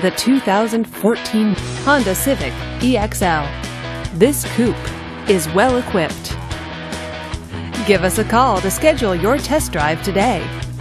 the 2014 Honda Civic EXL. This coupe is well equipped. Give us a call to schedule your test drive today.